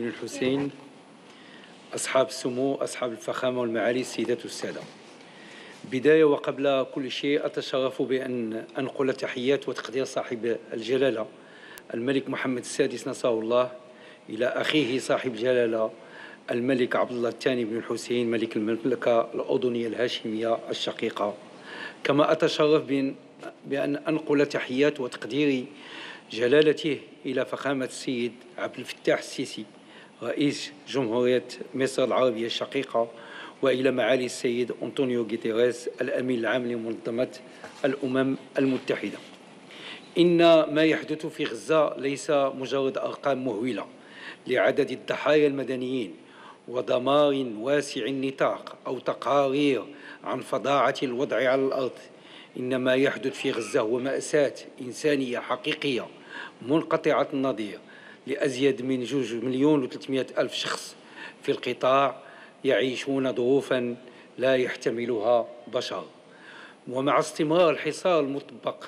الحسين، أصحاب السمو، أصحاب الفخامة والمعالي، السيدات والسادة. بداية وقبل كل شيء أتشرف بأن أنقل تحيات وتقدير صاحب الجلالة الملك محمد السادس نصره الله إلى أخيه صاحب الجلالة الملك عبد الله الثاني بن الحسين ملك المملكة الأردنية الهاشمية الشقيقة. كما أتشرف بأن أنقل تحيات وتقدير جلالته إلى فخامة السيد عبد الفتاح السيسي رئيس جمهورية مصر العربية الشقيقة، وإلى معالي السيد أنطونيو غوتيريس الأمين العام لمنظمة الأمم المتحدة. إن ما يحدث في غزة ليس مجرد أرقام مهولة لعدد الضحايا المدنيين ودمار واسع النطاق أو تقارير عن فظاعة الوضع على الأرض. إن ما يحدث في غزة هو مأساة إنسانية حقيقية منقطعة النظير لأزيد من 2,300,000 شخص في القطاع يعيشون ظروفاً لا يحتملها بشر. ومع استمرار الحصار المطبق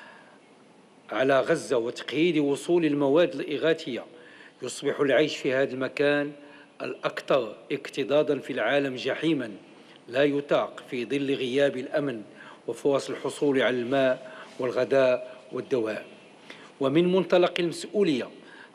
على غزة وتقييد وصول المواد الإغاثية، يصبح العيش في هذا المكان الأكثر اكتظاظاً في العالم جحيماً لا يطاق في ظل غياب الأمن وفرص الحصول على الماء والغذاء والدواء. ومن منطلق المسؤولية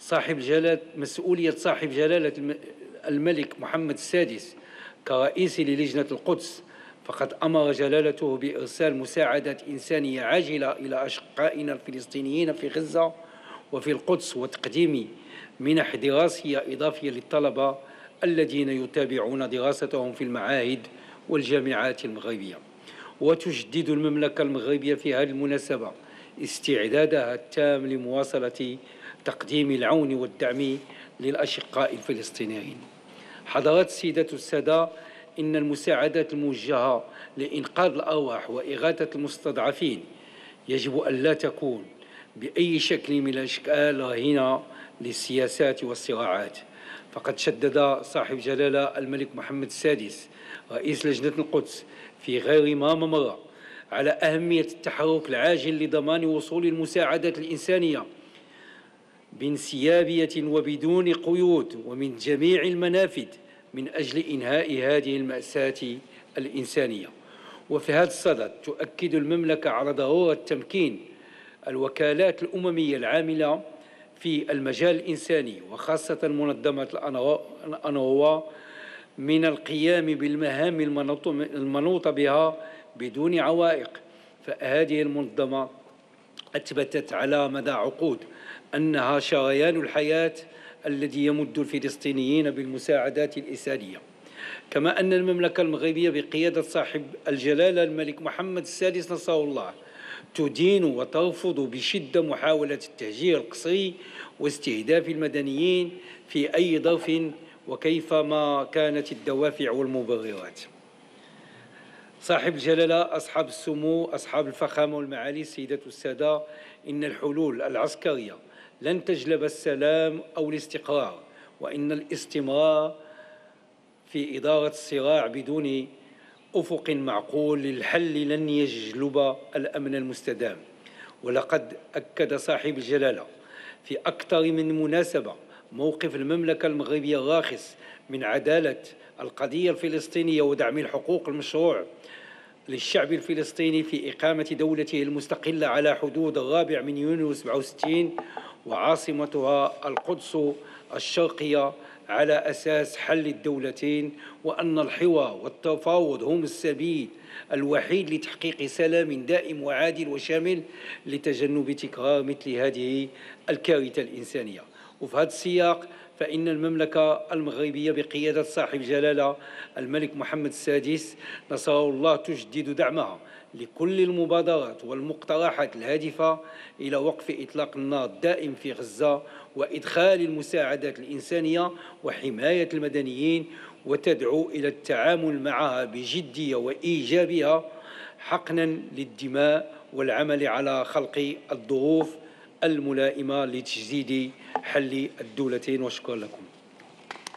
مسؤولية صاحب جلالة الملك محمد السادس كرئيس للجنة القدس، فقد أمر جلالته بإرسال مساعدات إنسانية عاجلة إلى أشقائنا الفلسطينيين في غزة وفي القدس، وتقديم منح دراسية إضافية للطلبة الذين يتابعون دراستهم في المعاهد والجامعات المغربية. وتجدد المملكة المغربية في هذه المناسبة استعدادها التام لمواصلة تقديم العون والدعم للأشقاء الفلسطينيين. حضرات السيدات والسادة، إن المساعدات الموجهة لإنقاذ الأرواح وإغاثة المستضعفين يجب أن لا تكون بأي شكل من الأشكال رهينة للسياسات والصراعات. فقد شدد صاحب جلالة الملك محمد السادس رئيس لجنة القدس في غير ما مرة على أهمية التحرك العاجل لضمان وصول المساعدات الإنسانية بانسيابية وبدون قيود ومن جميع المنافذ من أجل إنهاء هذه المأساة الإنسانية. وفي هذا الصدد تؤكد المملكة على ضرورة تمكين الوكالات الأممية العاملة في المجال الإنساني وخاصة منظمة الأنروا من القيام بالمهام المنوطة بها بدون عوائق. فهذه المنظمة أثبتت على مدى عقود أنها شريان الحياة الذي يمد الفلسطينيين بالمساعدات الإنسانية. كما أن المملكة المغربية بقيادة صاحب الجلالة الملك محمد السادس نصره الله تدين وترفض بشدة محاولة التهجير القسري واستهداف المدنيين في أي ظرف وكيفما كانت الدوافع والمبررات. صاحب الجلالة، أصحاب السمو، أصحاب الفخامة والمعالي، السيدات والسادة، إن الحلول العسكرية لن تجلب السلام أو الاستقرار، وإن الاستمرار في إدارة الصراع بدون أفق معقول للحل لن يجلب الأمن المستدام. ولقد أكد صاحب الجلالة في أكثر من مناسبة موقف المملكة المغربية الراخص من عدالة القضية الفلسطينية ودعم الحقوق المشروع للشعب الفلسطيني في إقامة دولته المستقلة على حدود 4 يونيو 67 وعاصمتها القدس الشرقية على أساس حل الدولتين، وأن الحوار والتفاوض هم السبيل الوحيد لتحقيق سلام دائم وعادل وشامل لتجنب تكرار مثل هذه الكارثة الإنسانية. وفي هذا السياق فإن المملكة المغربية بقيادة صاحب جلالة الملك محمد السادس نصره الله تجدد دعمها لكل المبادرات والمقترحات الهادفة إلى وقف إطلاق النار الدائم في غزة وإدخال المساعدات الإنسانية وحماية المدنيين، وتدعو إلى التعامل معها بجدية وإيجابية حقنا للدماء والعمل على خلق الظروف الملائمة لتجديد حل الدولتين. وشكرا لكم.